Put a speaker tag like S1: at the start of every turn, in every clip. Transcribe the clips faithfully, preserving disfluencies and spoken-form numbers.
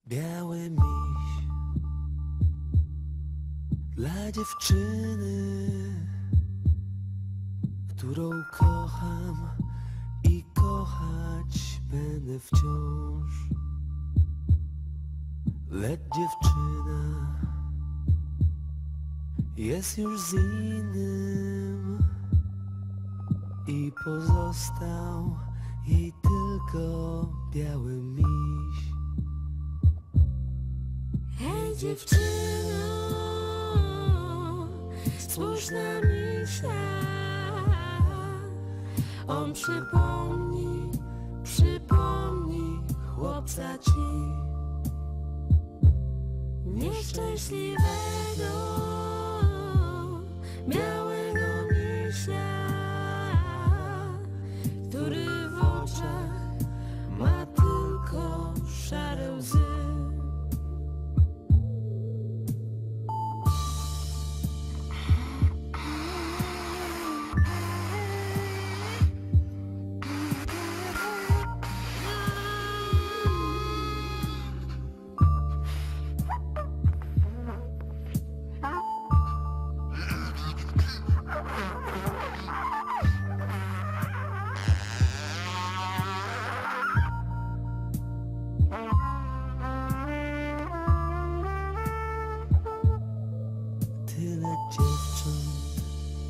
S1: Biały miś dla dziewczyny, którą kocham i kochać będę wciąż. Lecz dziewczyna jest już z innym i pozostał jej tylko biały miś.
S2: Hej dziewczyno, spójrz na misia. On przypomni, przypomni chłopca ci nieszczęśliwego, białego misia, który w oczach ma tylko szare łzy.
S1: Tyle dziewcząt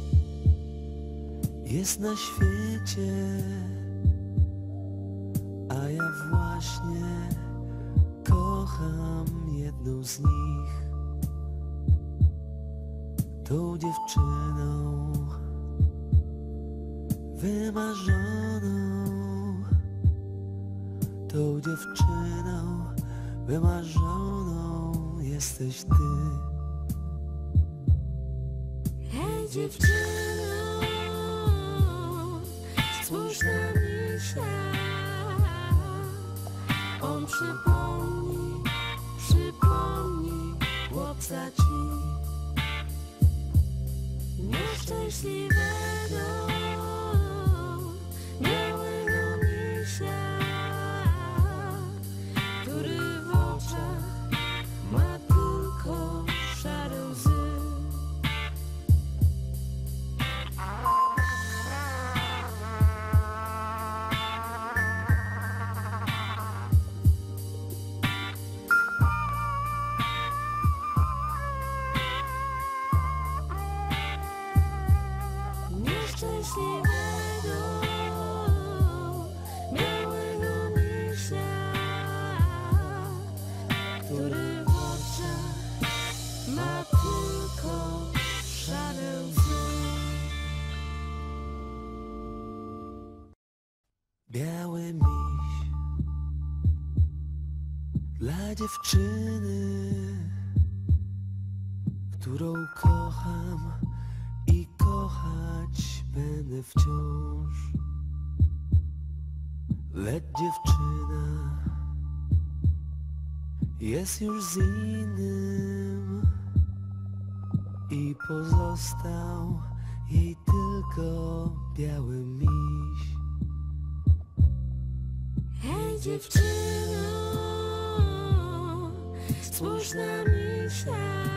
S1: jest na świecie, a ja właśnie kocham jedną z nich. Tą dziewczyną wymarzoną, tą dziewczyną wymarzoną jesteś ty.
S2: Hej dziewczyno, spójrz na misia. On przypomni, przypomni chłopca ci nieszczęśliwego, białego misia, który w oczach ma tylko szare łzy. Nieszczęśliwego, białego misia, który w oczach ma tylko szare łzy.
S1: Biały miś dla dziewczyny, którą kocham i kochać będę wciąż. Lecz dziewczyna jest już z innym i pozostał jej tylko biały miś.
S2: Hej dziewczyno, spójrz na misia.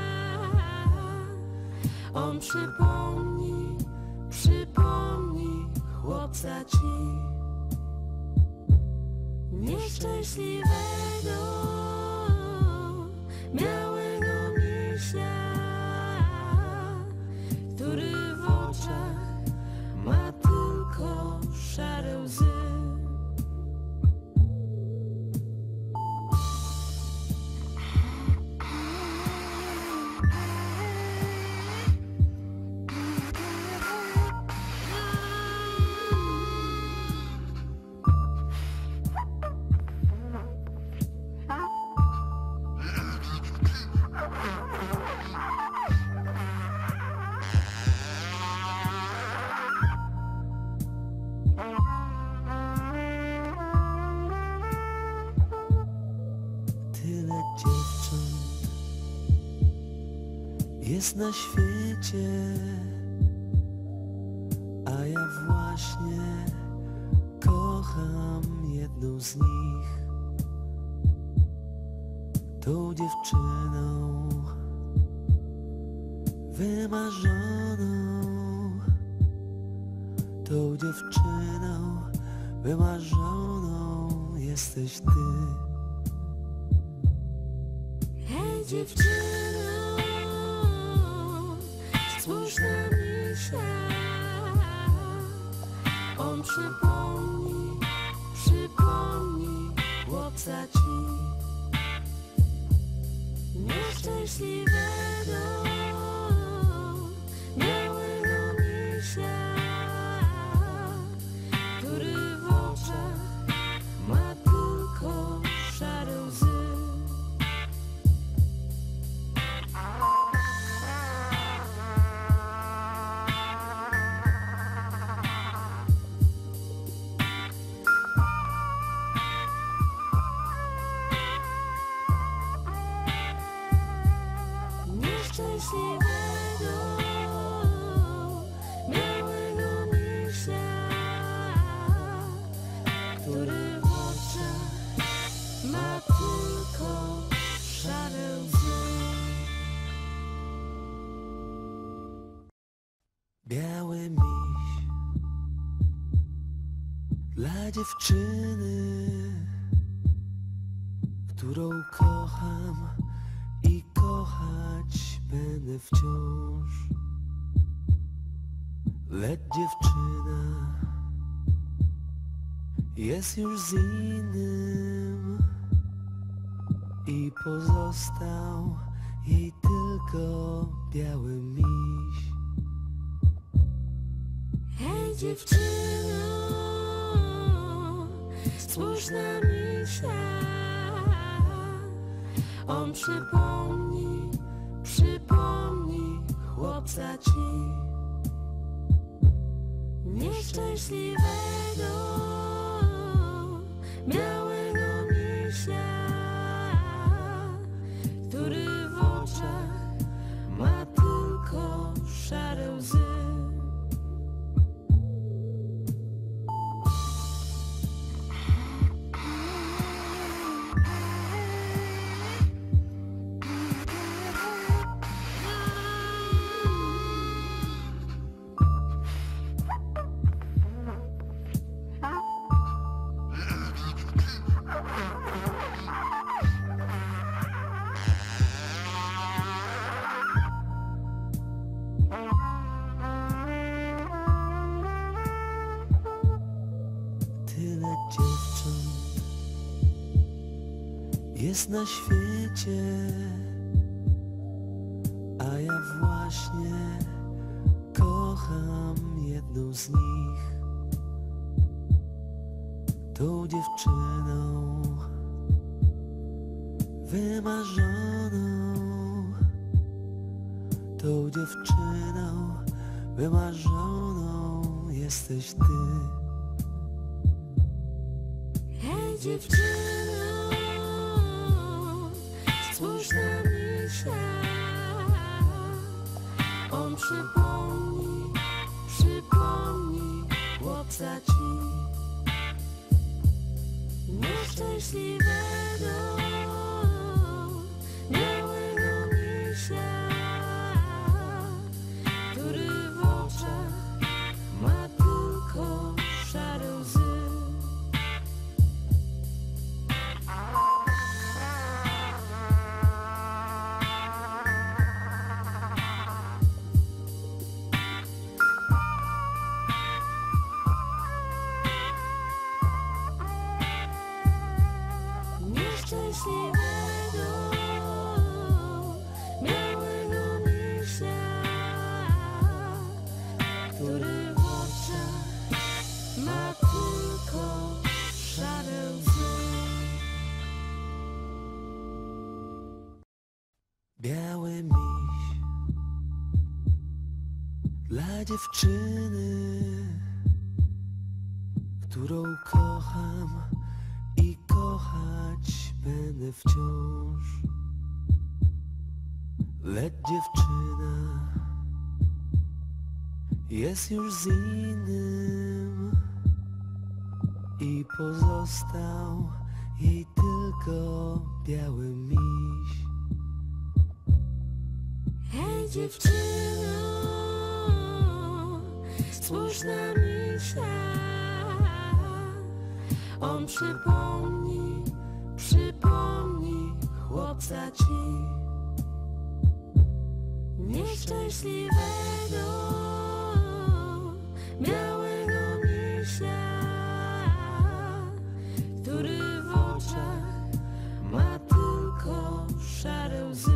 S2: On przypomni, przypomni chłopca ci nieszczęśliwego, białego misia, który w oczach ma tylko szare łzy.
S1: Tyle dziewcząt jest na świecie, a ja właśnie kocham jedną z nich. tą dziewczyną wymarzoną, tą dziewczyną wymarzoną jesteś ty.
S2: Hej dziewczyno, spójrz na misia. On przypomni, przypomni chłopca ci nieszczęśliwego, białego misia, który w oczach ma tylko szare łzy. Nieszczęśliwego, białego misia, który w oczach ma tylko szare łzy.
S1: Biały miś dla dziewczyny, którą kocham i kochać będę wciąż. Lecz dziewczyna jest już z innym i pozostał jej tylko biały miś.
S2: Hej dziewczyno, spójrz na misia. On przypomni, przypomni chłopca ci nieszczęśliwego, białego misia, który w oczach ma tylko szare łzy.
S1: Tyle dziewcząt jest na świecie, a ja właśnie kocham jedną z nich. Tą dziewczyną wymarzoną, tą dziewczyną wymarzoną jesteś ty.
S2: Hej dziewczyno, spójrz na misia. On przypomni, przypomni chłopca ci nieszczęśliwego, białego misia, który w oczach ma tylko szare łzy. Nieszczęśliwego, białego misia, który w oczach ma tylko szare łzy.
S1: Biały miś dla dziewczyny, którą kocham i kochać będę wciąż. Lecz dziewczyna jest już z innym i pozostał jej tylko biały miś.
S2: dziewczyno, spójrz na misia. On przypomni, przypomni chłopca ci nieszczęśliwego, białego misia, który w oczach ma tylko szare łzy.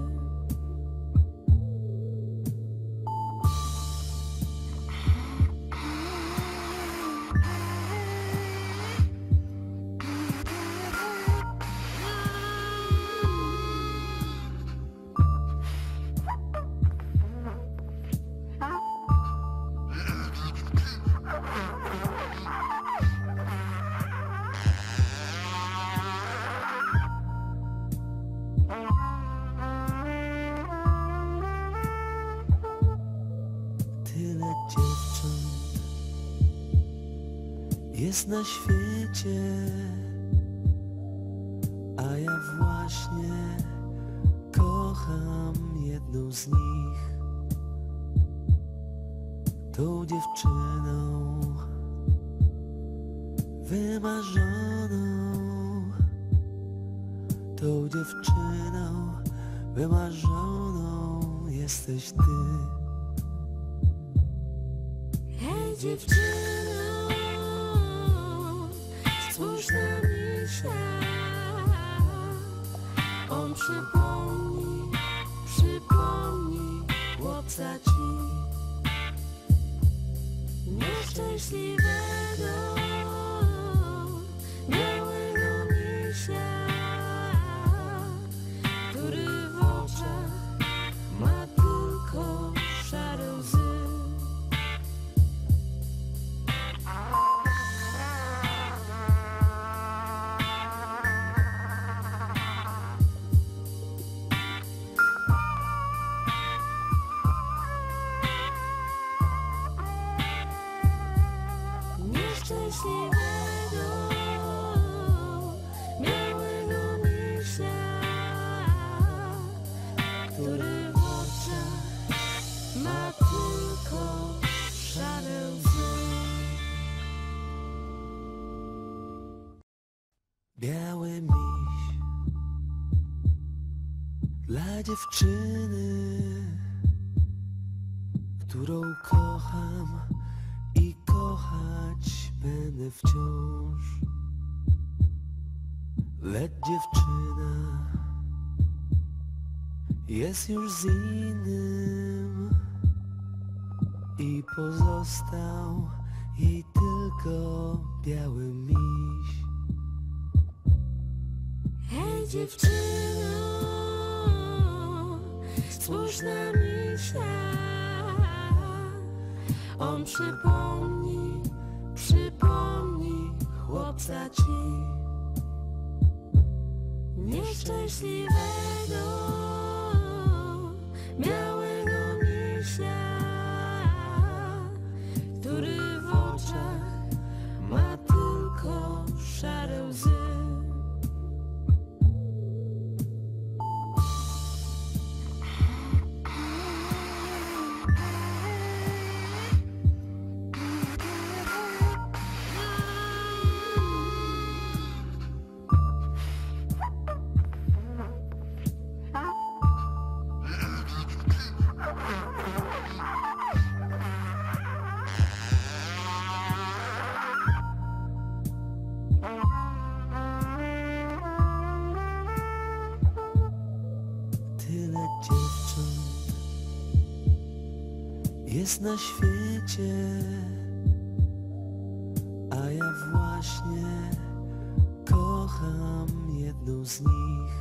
S1: Tyle dziewcząt jest na świecie, a ja właśnie kocham jedną z nich. Tą dziewczyną wymarzoną, tą dziewczyną wymarzoną jesteś ty.
S2: Hej dziewczyno, spójrz na misia. On przypomni, przypomni chłopca ci nieszczęśliwego, białego misia, który w oczach ma tylko szare łzy. Nieszczęśliwego, białego misia, który w oczach ma tylko szare łzy.
S1: Biały miś dla dziewczyny, którą kocham i kochać będę wciąż. Lecz dziewczyna jest już z innym i pozostał jej tylko biały miś.
S2: Hej dziewczyno, spójrz na misia. On przypomni, przypomni chłopca ci nieszczęśliwego, białego misia, który w oczach ma tylko szare łzy.
S1: Tyle dziewcząt jest na świecie, a ja właśnie kocham jedną z nich.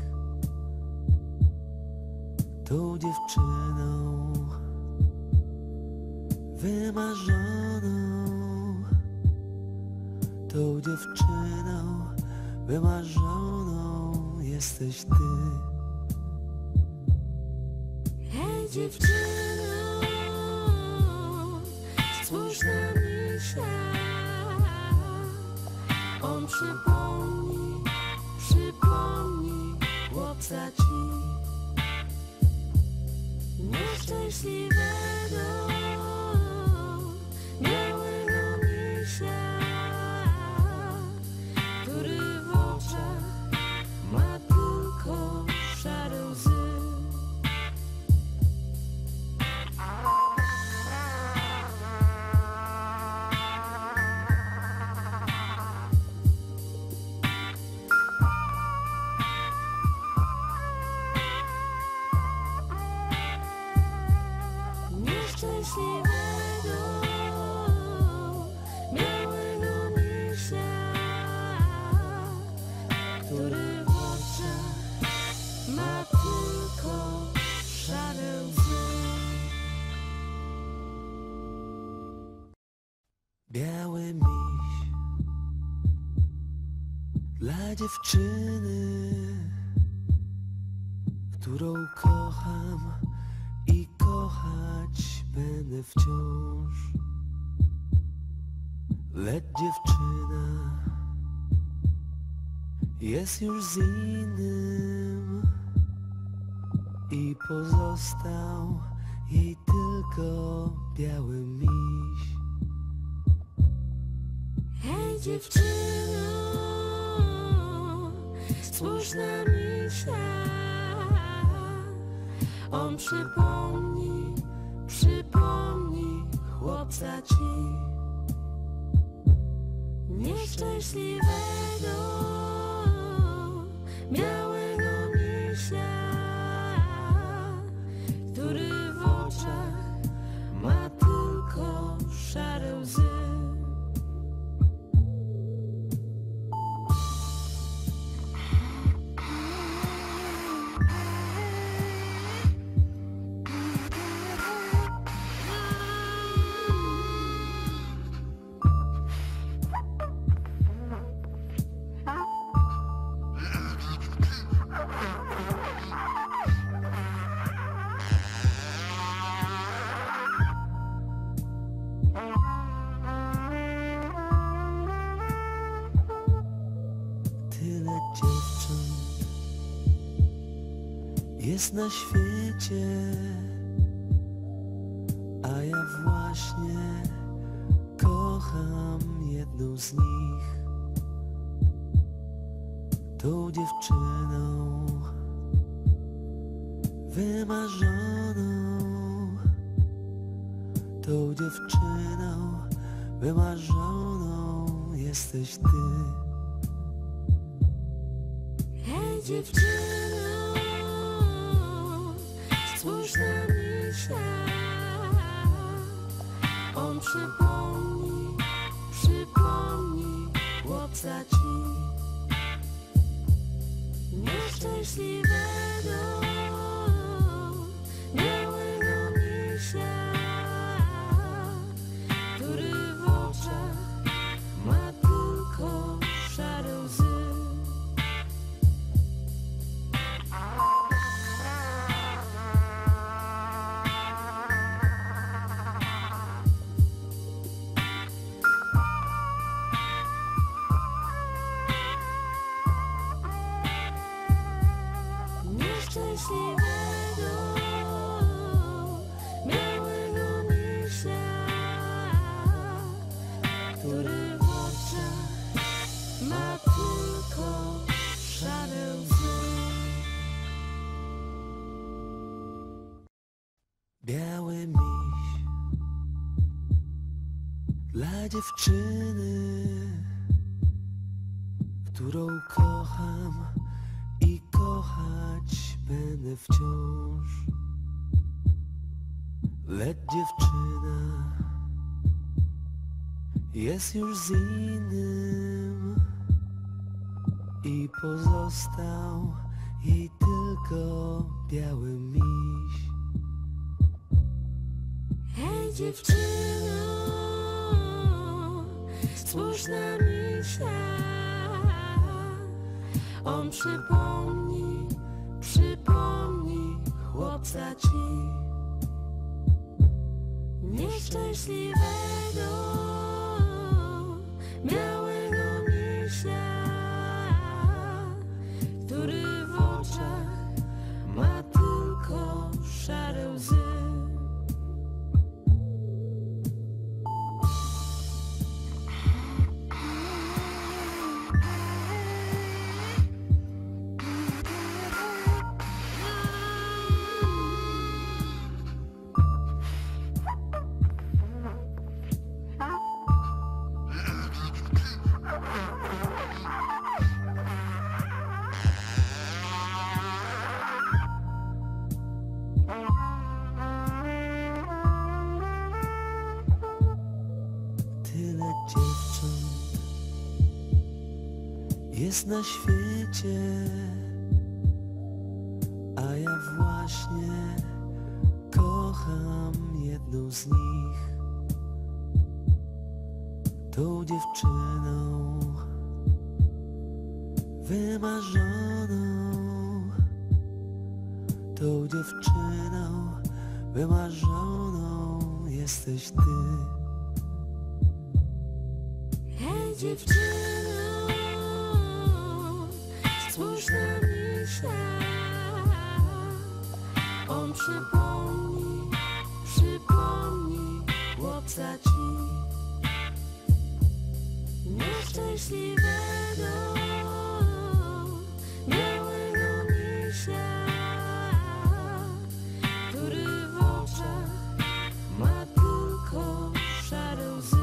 S1: Tą dziewczyną wymarzoną, tą dziewczyną wymarzoną jesteś ty.
S2: Hej dziewczyno, spójrz na misia. On przypomni, przypomni chłopca ci nieszczęśliwego. nieszczęśliwego, białego misia, który w oczach ma tylko szare łzy. Nieszczęśliwego, białego misia, który w oczach ma tylko szare łzy.
S1: Biały miś dla dziewczyny, którą kocham i kochać będę wciąż. Lecz dziewczyna jest już z innym i pozostał jej tylko biały miś.
S2: Hej dziewczyno, spójrz na misia, on przypomni, przypomni chłopca ci. Nieszczęśliwego, białego misia, który w oczach ma tylko szare łzy.
S1: Tyle dziewcząt jest na świecie, a ja właśnie kocham jedną z nich. Tą dziewczyną wymarzoną, tą dziewczyną wymarzoną jesteś ty.
S2: Hej dziewczyno, spójrz na misia, on przypomni, przypomni chłopca ci. Nieszczęśliwego, białego misia, który w oczach ma tylko szare łzy. Nieszczęśliwego, białego misia, który w oczach ma tylko szare łzy.
S1: Biały miś dla dziewczyny, którą kocham i kochać będę wciąż. Lecz dziewczyna jest już z innym i pozostał jej tylko biały miś.
S2: Hej dziewczyno, spójrz na misia, on przypomni, przypomni chłopca ci. Nieszczęśliwego, białego misia, który w oczach ma tylko szare łzy.
S1: jest na świecie, a ja właśnie kocham jedną z nich. Tą dziewczyną wymarzoną, tą dziewczyną wymarzoną jesteś ty.
S2: Hej dziewczyno, spójrz na misia. On przypomni, przypomni chłopca ci nieszczęśliwego, białego misia, który w oczach ma tylko szare łzy.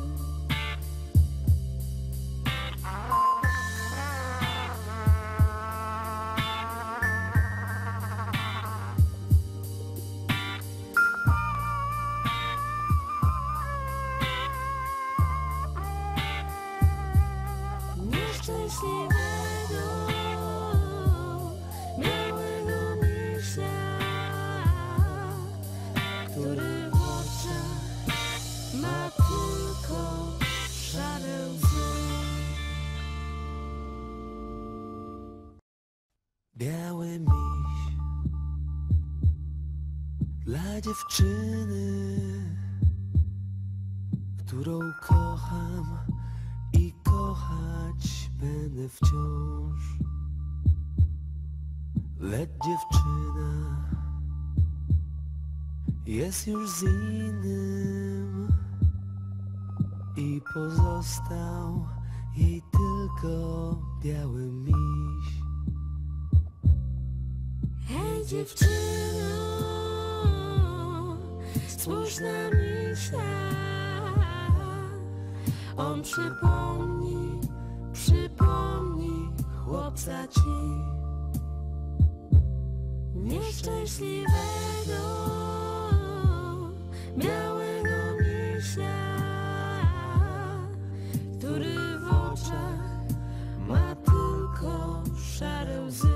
S2: Nieszczęśliwego, białego misia, który w oczach ma tylko szare łzy.
S1: Biały miś dla dziewczyny, którą kocham i kochać będę wciąż. Lecz dziewczyna jest już z innym i pozostał jej tylko biały miś.
S2: Hej dziewczyno, spójrz na misia. On przypomni, przypomni chłopca ci nieszczęśliwego, białego misia, który w oczach ma tylko szare łzy.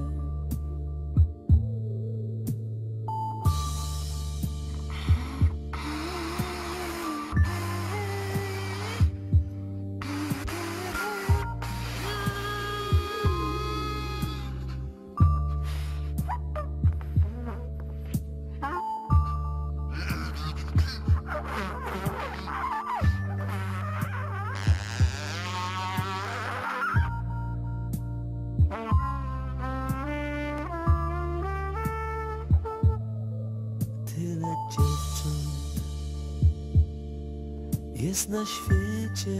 S1: Tyle dziewcząt jest na świecie,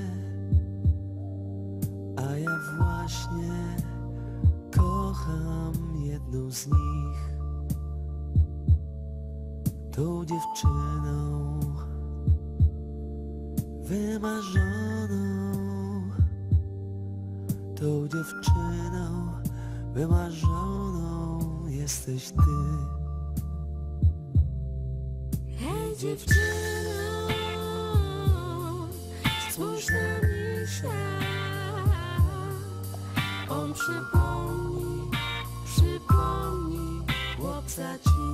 S1: a ja właśnie kocham jedną z nich. Tą dziewczyną wymarzoną, tą dziewczyną wymarzoną jesteś ty.
S2: Hej dziewczyno, spójrz na misia. On przypomni, przypomni chłopca ci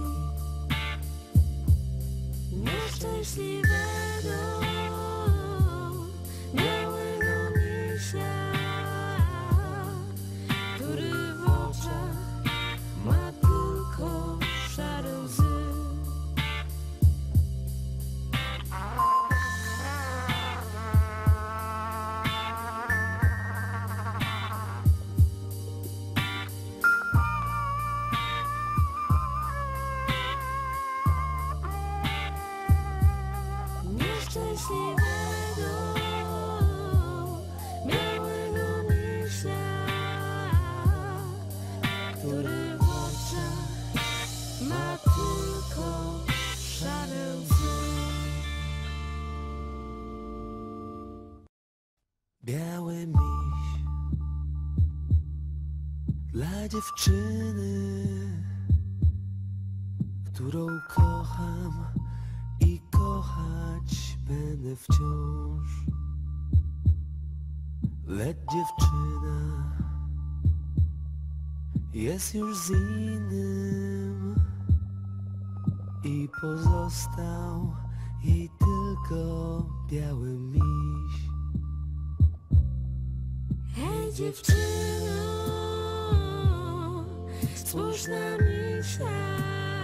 S2: nieszczęśliwego, białego misia, który w oczach ma tylko szare łzy. Nieszczęśliwego, białego misia, który w oczach ma tylko szare łzy.
S1: Biały miś dla dziewczyny, którą kocham i kochać będę wciąż. lecz dziewczyna jest już z innym i pozostał jej tylko biały miś.
S2: Hej dziewczyno, spójrz na misia.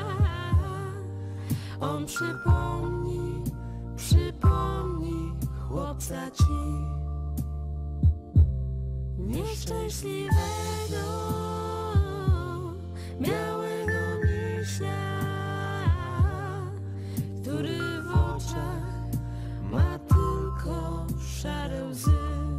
S2: On przypomni, przypomni chłopca ci nieszczęśliwego, białego misia, który w oczach ma tylko szare łzy.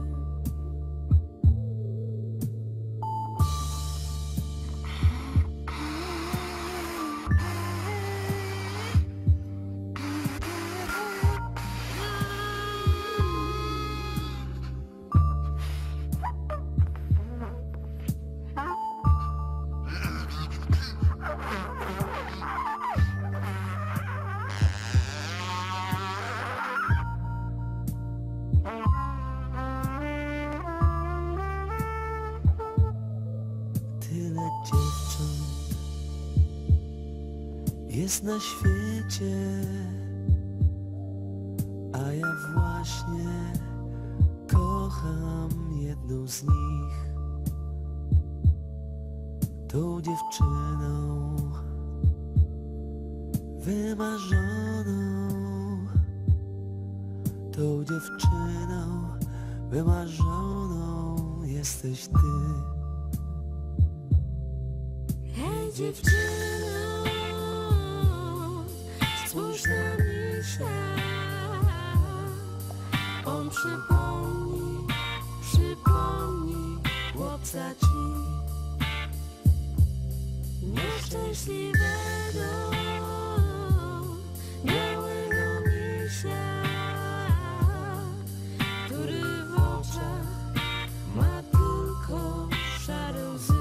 S1: Tyle dziewcząt jest na świecie, a ja właśnie kocham jedną z nich. Tą dziewczyną wymarzoną, tą dziewczyną wymarzoną jesteś ty.
S2: Hej dziewczyno, spójrz na misia. On przypomni, przypomni chłopca ci nieszczęśliwego, białego misia, który w oczach ma tylko szare łzy.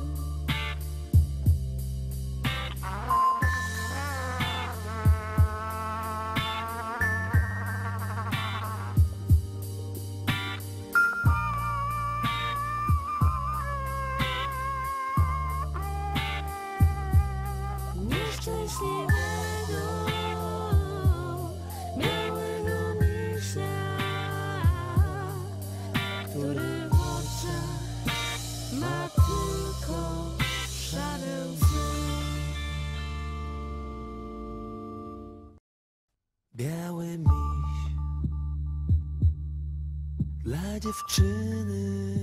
S2: Nieszczęśliwego, białego misia, który w oczach ma tylko szare łzy.
S1: Biały miś dla dziewczyny,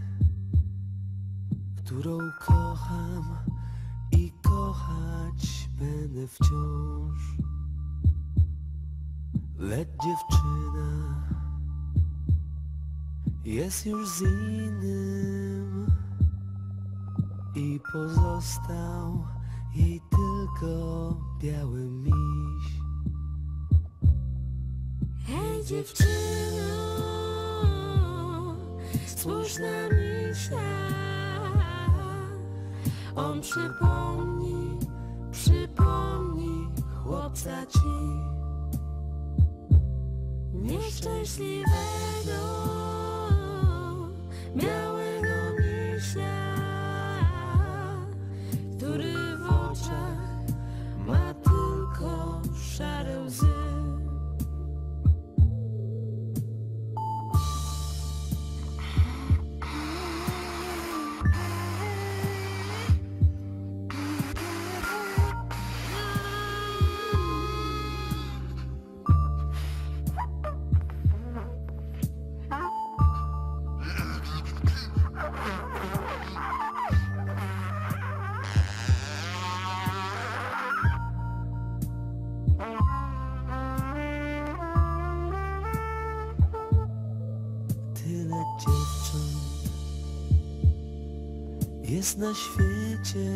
S1: którą kocham i kochać będę wciąż. Lecz dziewczyna jest już z innym i pozostał jej tylko biały miś.
S2: Hej dziewczyno, spójrz na misia. On przypomni, przypomni chłopca ci nieszczęśliwego, białego misia, który w oczach ma tylko szare łzy.
S1: Tyle dziewcząt jest na świecie,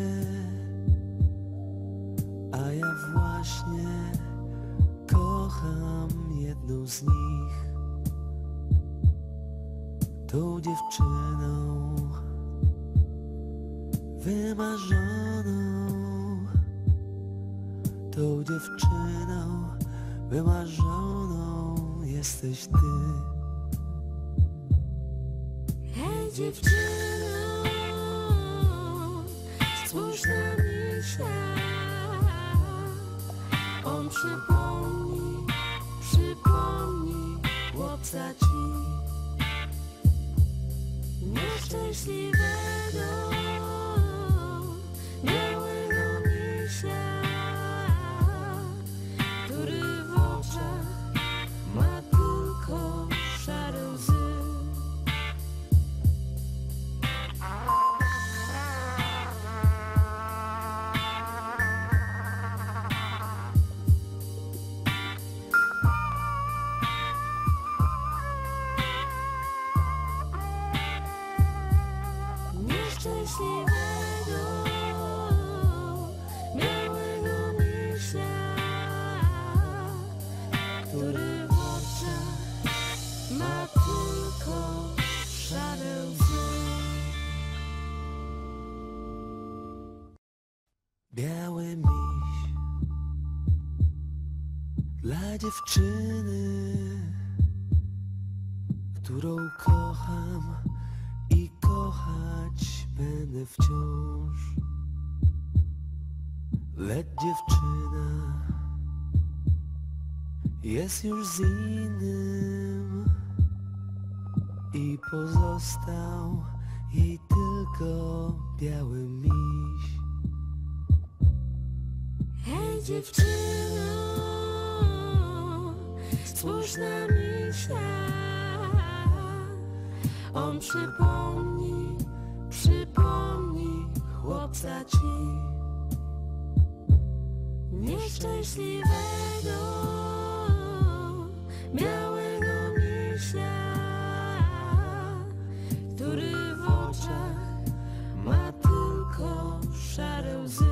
S1: a ja właśnie kocham jedną z nich. Tą dziewczyną wymarzoną, tą dziewczyną wymarzoną jesteś ty.
S2: Hej dziewczyno, spójrz na misia. On przypomni, przypomni chłopca ci nieszczęśliwego, białego misia, który w oczach ma tylko szare łzy. Nieszczęśliwego, białego misia, który w oczach ma tylko szare łzy.
S1: Biały miś dla dziewczyny, którą kocham i kochać będę wciąż. Lecz dziewczyna jest już z innym i pozostał jej tylko biały miś.
S2: Hej dziewczyno, spójrz na misia. On przypomni, przypomni chłopca ci nieszczęśliwego, białego misia, który w oczach ma tylko szare łzy.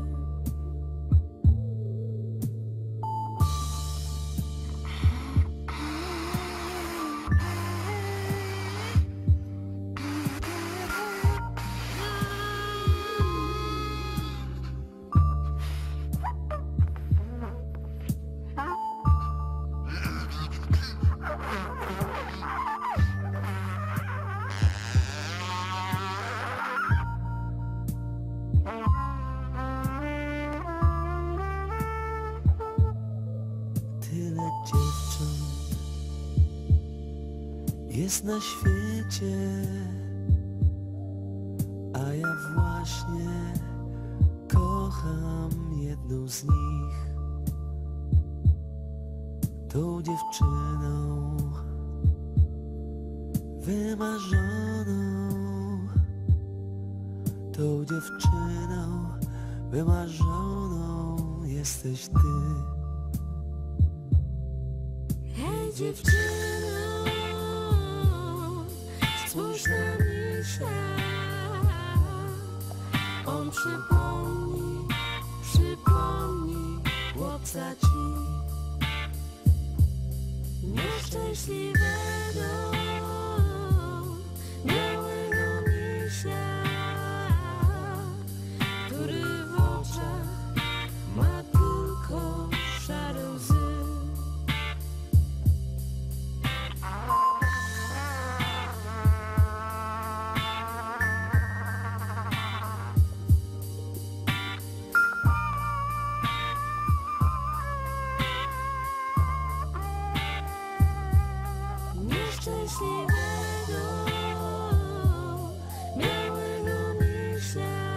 S1: Tyle dziewcząt jest na świecie, a ja właśnie kocham jedną z nich. Tą dziewczyną wymarzoną, tą dziewczyną wymarzoną jesteś ty.
S2: Hej dziewczyno, spójrz na misia. On przypomni, przypomni chłopca ci nieszczęśliwego, białego misia, który w oczach ma tylko szare łzy. Nieszczęśliwego, białego misia,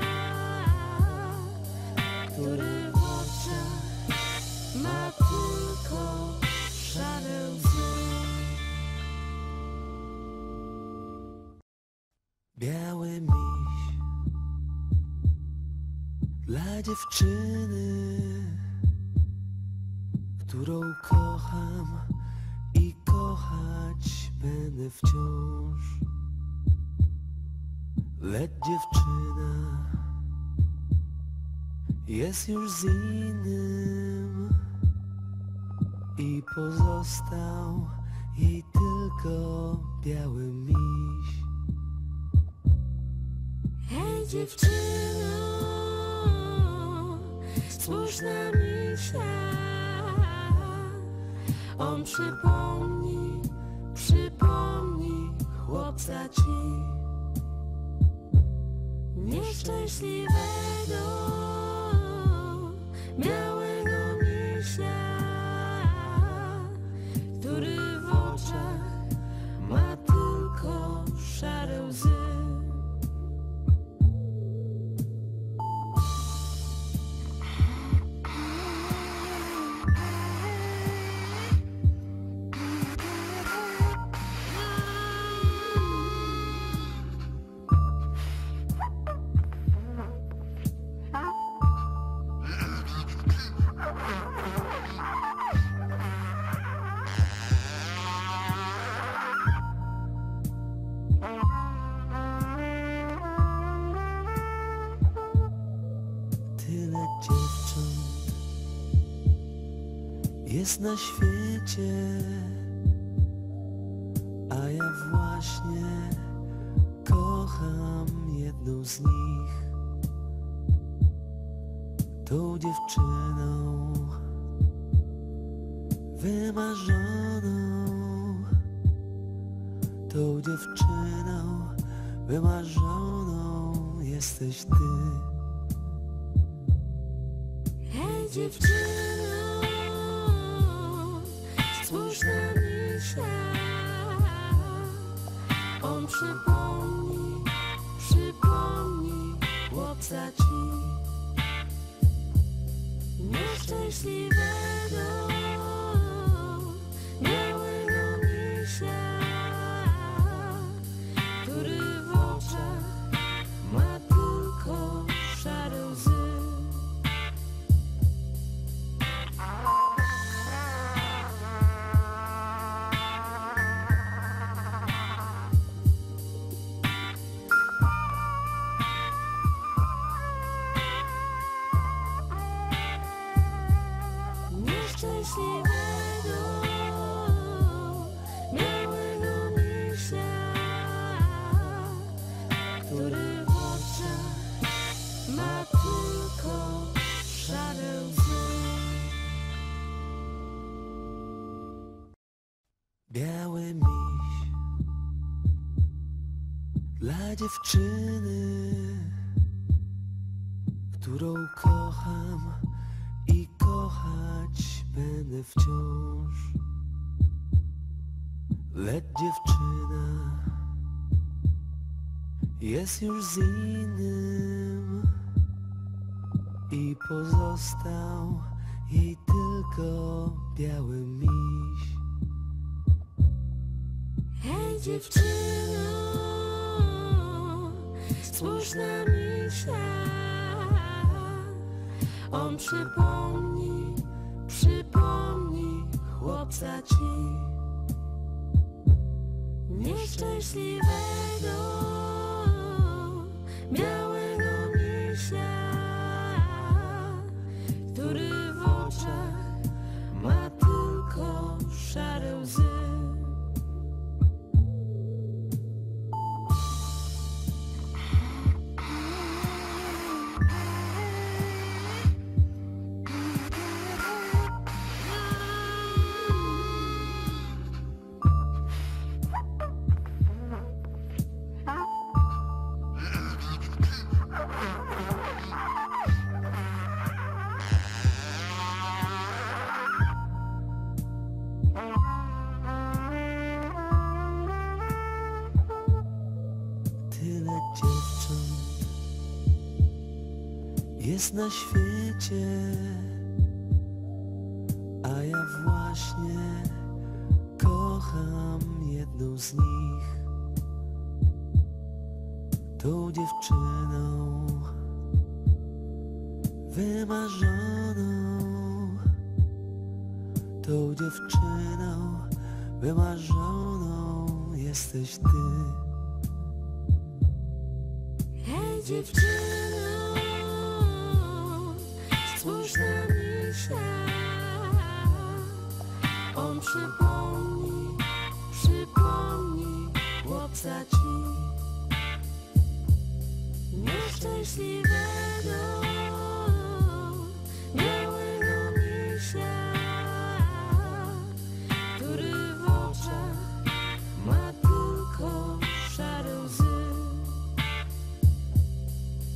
S2: który w oczach ma tylko szare łzy.
S1: Biały miś dla dziewczyny, którą kocham i kochać będę wciąż. Lecz dziewczyna jest już z innym i pozostał jej tylko biały miś.
S2: Hej dziewczyno, spójrz na misia. On przypomni, przypomni chłopca ci nieszczęśliwego białego misia, który w oczach ma tylko szare łzy.
S1: Tyle dziewcząt jest na świecie, a ja właśnie kocham jedną z nich. Tą dziewczyną wymarzoną, tą dziewczyną wymarzoną jesteś ty.
S2: Hej dziewczyno, spójrz na misia. On przypomni, przypomni chłopca ci nieszczęśliwego białego misia, który w oczach ma tylko szare łzy. Nieszczęśliwego białego misia, który w oczach ma tylko szare łzy.
S1: Biały miś dla dziewczyny, którą kocham i kochać będę wciąż. Lecz dziewczyna jest już z innym i pozostał jej tylko biały miś.
S2: Hej dziewczyno, spójrz na misia. On przypomni, przypomni chłopca ci nieszczęśliwego białego misia, który w oczach ma tylko szare łzy.
S1: Tyle dziewcząt jest na świecie, a ja właśnie kocham jedną z nich. Tą dziewczyną wymarzoną, tą dziewczyną wymarzoną jesteś ty.
S2: Hej dziewczyno, spójrz na misia. On przypomni, przypomni chłopca ci nieszczęśliwego białego misia, który w oczach ma tylko szare łzy.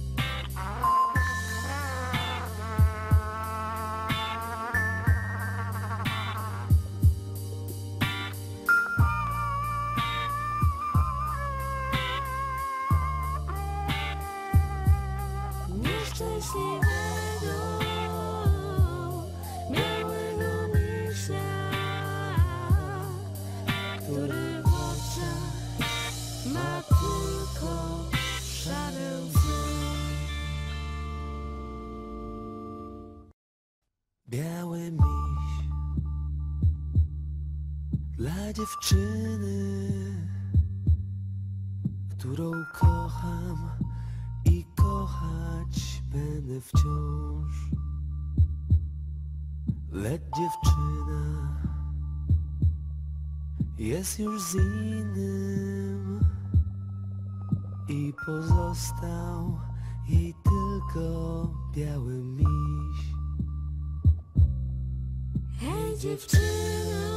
S2: nieszczęśliwego białego misia, który w oczach ma tylko szare łzy.
S1: Biały miś dla dziewczyny, którą kocham i kochać będę wciąż. Lecz dziewczyna jest już z innym i pozostał jej tylko biały miś.
S2: Hej dziewczyno,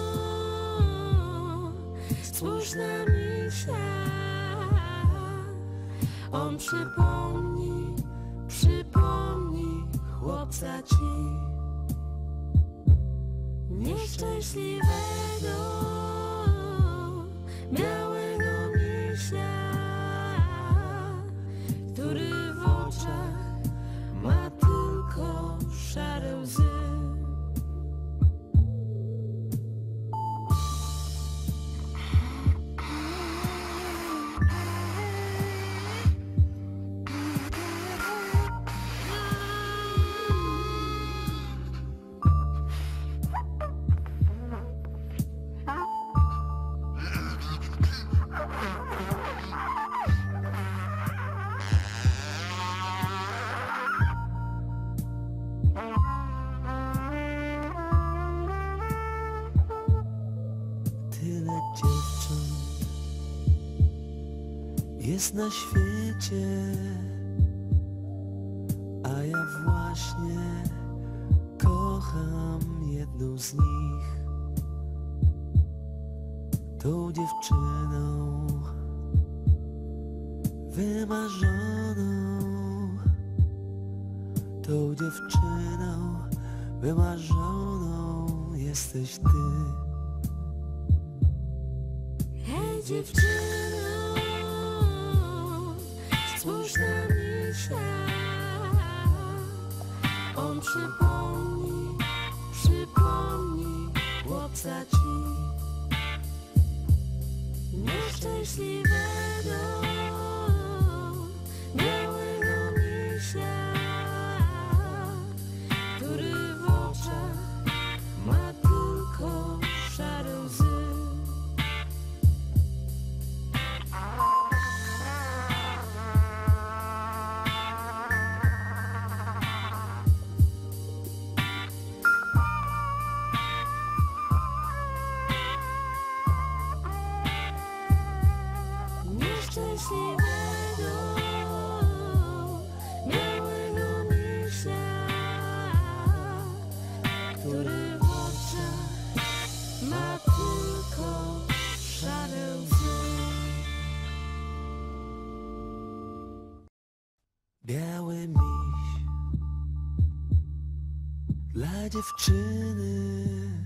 S2: spójrz na misia. On przypomni, przypomni chłopca ci nieszczęśliwego białego misia, który w oczach ma tylko szare łzy.
S1: Tyle dziewcząt jest na świecie, a ja właśnie kocham jedną z nich. Tą dziewczyną wymarzoną, tą dziewczyną wymarzoną jesteś ty.
S2: Hej dziewczyno, spójrz na misia. On przypomni, przypomni chłopca ci nieszczęśliwego białego misia, który w oczach ma tylko szare łzy. Nieszczęśliwego białego misia, który w oczach ma tylko szare łzy.
S1: Biały miś dla dziewczyny,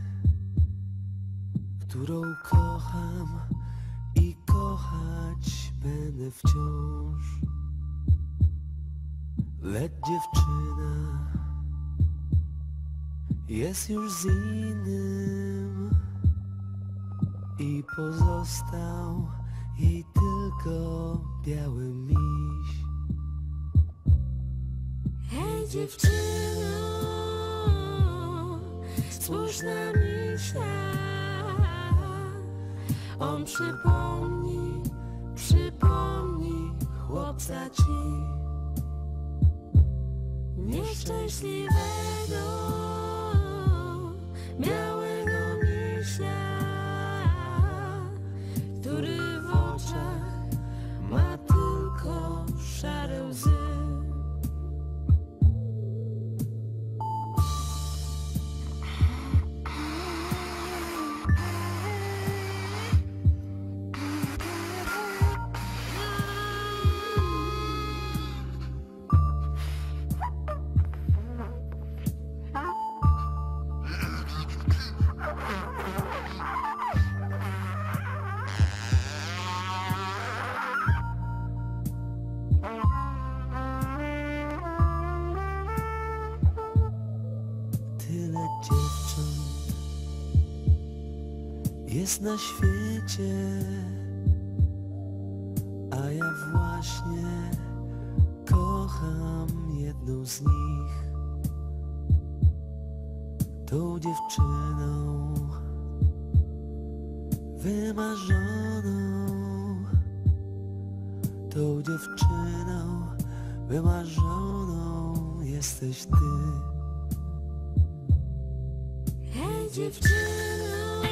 S1: którą kocham i kochać będę wciąż. Lecz dziewczyna jest już z innym i pozostał jej tylko biały miś.
S2: Hej dziewczyno, spójrz na misia. On przypomni, przypomni chłopca ci nieszczęśliwego białego misia, który w oczach ma tylko szare łzy.
S1: jest na świecie, a ja właśnie kocham jedną z nich. Tą dziewczyną wymarzoną, tą dziewczyną wymarzoną jesteś ty.
S2: Hej dziewczyno,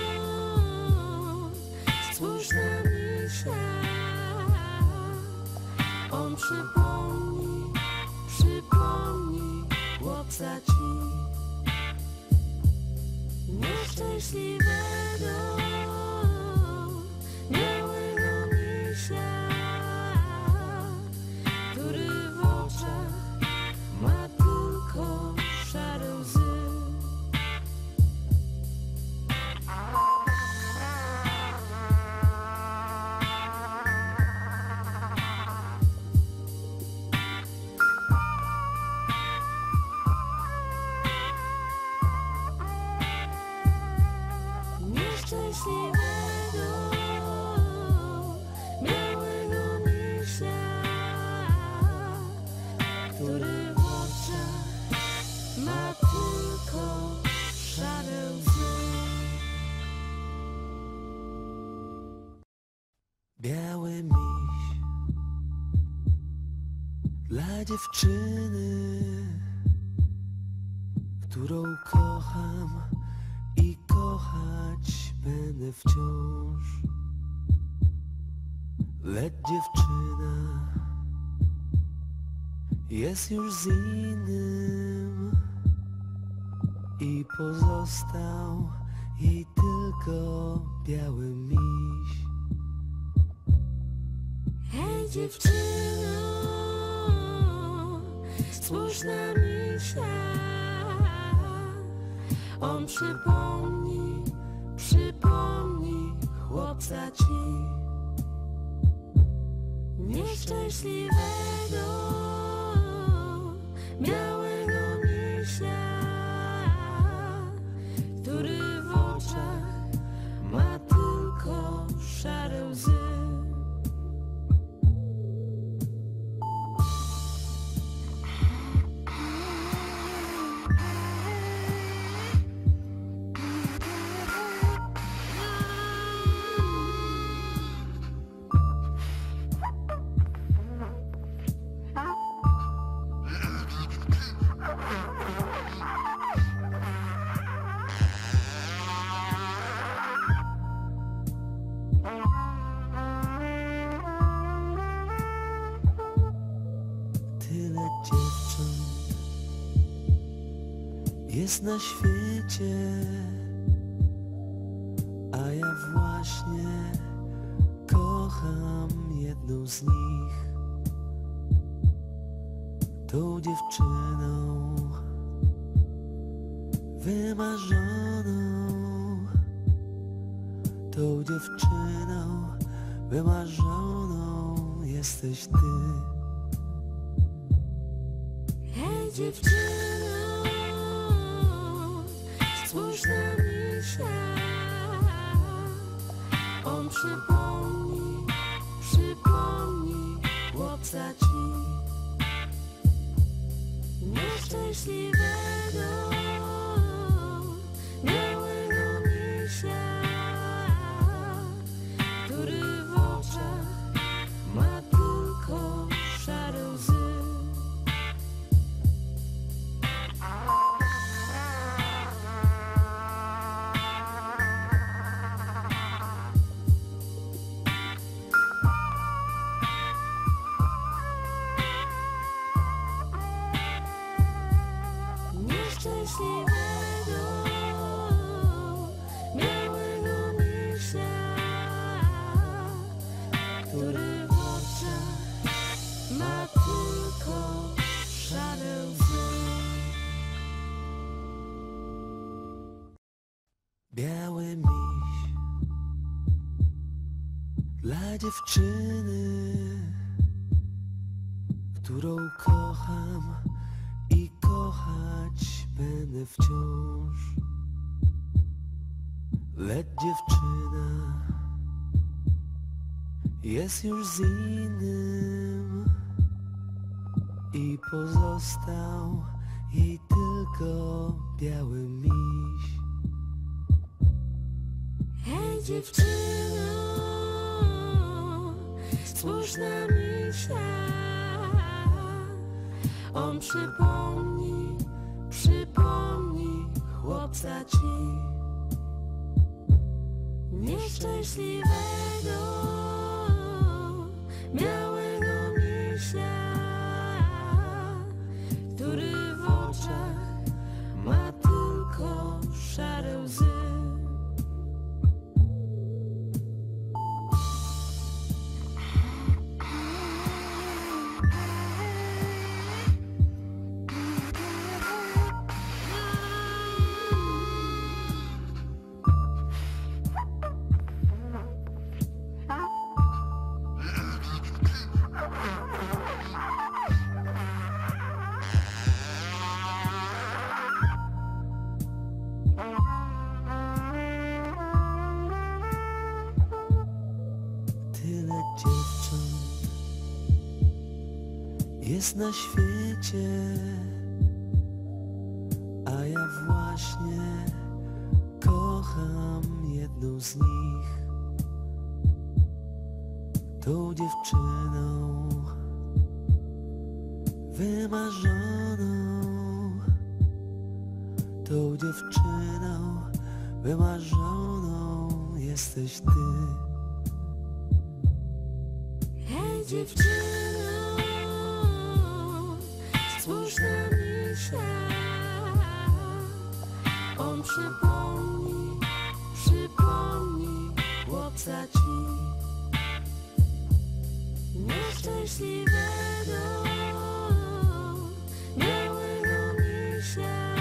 S2: spójrz na misia. On przypomni, przypomni chłopca ci nieszczęśliwego, białego misia, który w oczach ma tylko szare łzy. Nieszczęśliwego, białego misia, który w oczach ma tylko szare łzy.
S1: Biały miś dla dziewczyny, którą kocham i kochać będę wciąż. Lecz dziewczyna jest już z innym i pozostał jej tylko biały miś.
S2: Hej dziewczyno, spójrz na misia. On przypomni, przypomni chłopca ci nieszczęśliwego, białego misia, który w oczach ma tylko szare łzy.
S1: Tyle dziewcząt jest na świecie, a ja właśnie kocham jedną z nich. Tą dziewczyną wymarzoną, tą dziewczyną wymarzoną jesteś ty.
S2: Hej dziewczyno, spójrz na misia. On przypomni, przypomni chłopca ci nieszczęśliwego, białego misia, który w oczach ma tylko szare łzy. Nieszczęśliwego, białego misia, który w oczach ma tylko szare łzy.
S1: Biały miś dla dziewczyny, którą kocham i kochać będę wciąż. lecz dziewczyna jest już z innym i pozostał jej tylko biały miś.
S2: Hej dziewczyno, spójrz na misia. On przypomni, przypomni chłopca ci nieszczęśliwego, białego misia, który w oczach ma tylko szare łzy.
S1: Tyle dziewcząt jest na świecie, a ja właśnie kocham jedną z nich. Tą dziewczyną wymarzoną, tą dziewczyną wymarzoną jesteś ty.
S2: Hej dziewczyno, spójrz na misia. On przypomni, przypomni chłopca ci nieszczęśliwego, białego misia,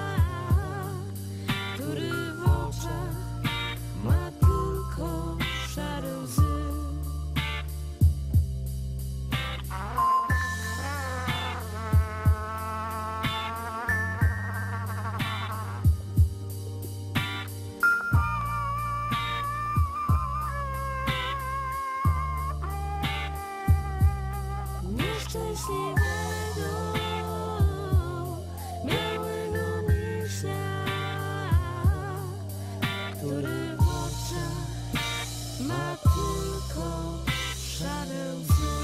S2: który w oczach ma tylko szare łzy. Nieszczęśliwego, białego misia, który w oczach ma tylko szare łzy.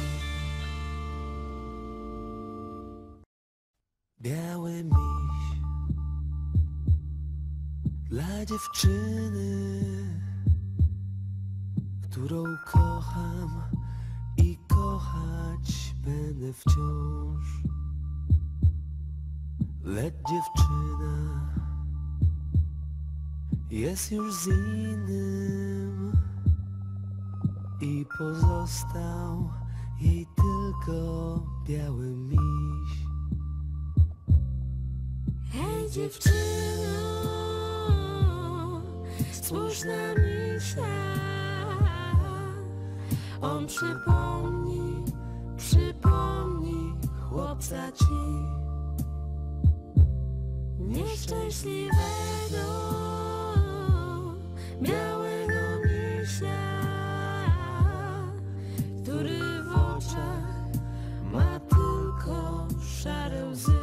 S1: Biały miś dla dziewczyny, którą kocham i kochać będę wciąż. Lecz dziewczyna jest już z innym i pozostał jej tylko biały miś.
S2: Hej dziewczyno, spójrz na misia. On przypomni, przypomni chłopca ci nieszczęśliwego, białego misia, który w oczach ma tylko szare łzy.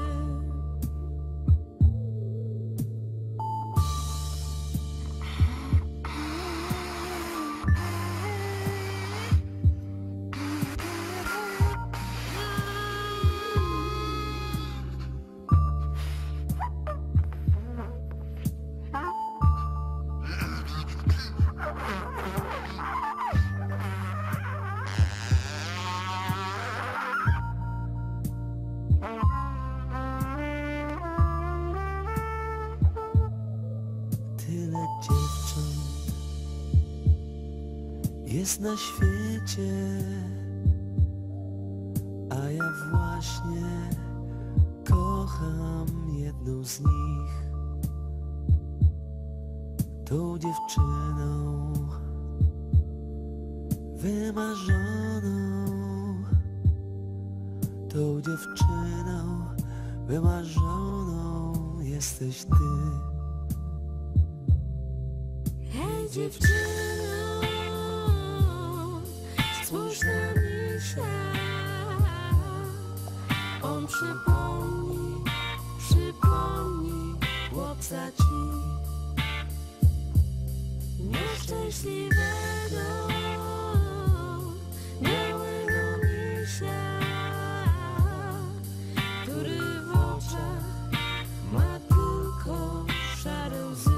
S1: Tyle dziewcząt jest na świecie, a ja właśnie kocham jedną z nich. Tą dziewczyną wymarzoną, tą dziewczyną wymarzoną jesteś ty.
S2: dziewczyno, spójrz na misia. On przypomni, przypomni chłopca ci nieszczęśliwego, białego misia, który w oczach ma tylko szare łzy.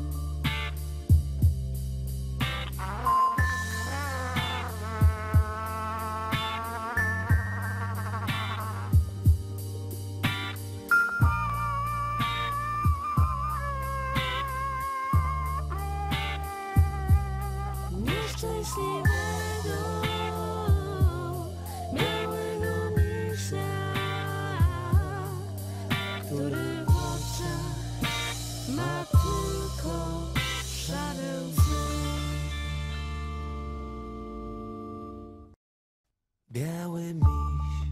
S2: Nieszczęśliwego, białego misia, który w oczach ma tylko szare łzy.
S1: Biały miś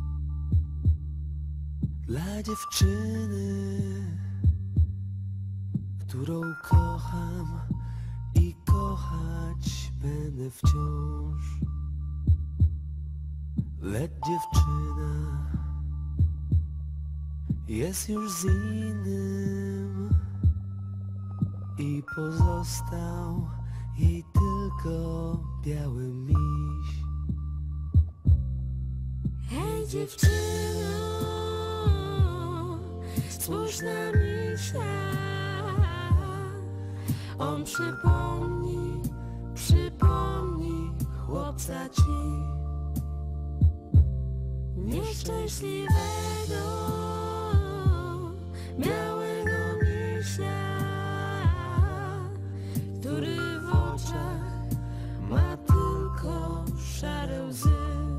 S1: dla dziewczyny, którą kocham i kochać będę wciąż. Lecz dziewczyna jest już z innym i pozostał jej tylko biały miś.
S2: Hej dziewczyno, spójrz na misia. On przypomni, przypomni chłopca ci nieszczęśliwego, białego misia, który w oczach ma tylko szare łzy.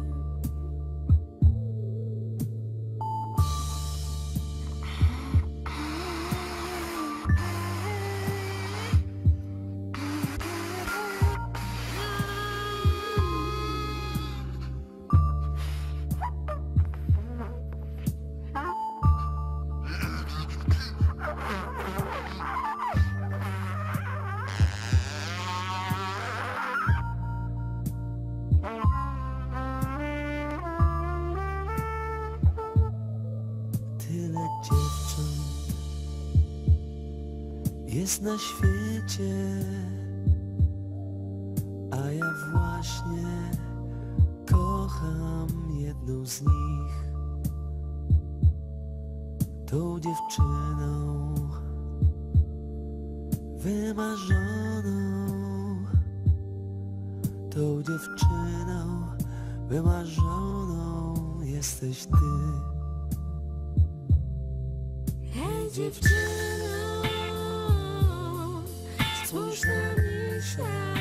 S1: Tyle dziewcząt jest na świecie, a ja właśnie kocham jedną z nich. Tą dziewczyną wymarzoną, tą dziewczyną wymarzoną jesteś ty.
S2: Hej dziewczyno, spójrz na misia.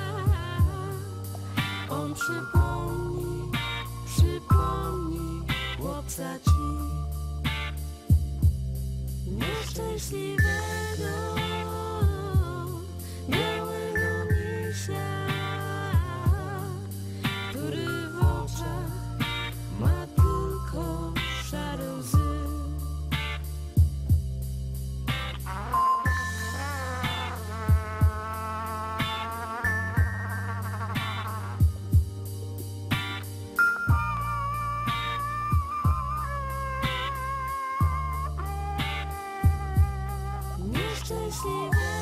S2: On przypomni, przypomni chłopca ci nieszczęśliwego, białego misia, który w oczach ma tylko szare łzy. Nieszczęśliwe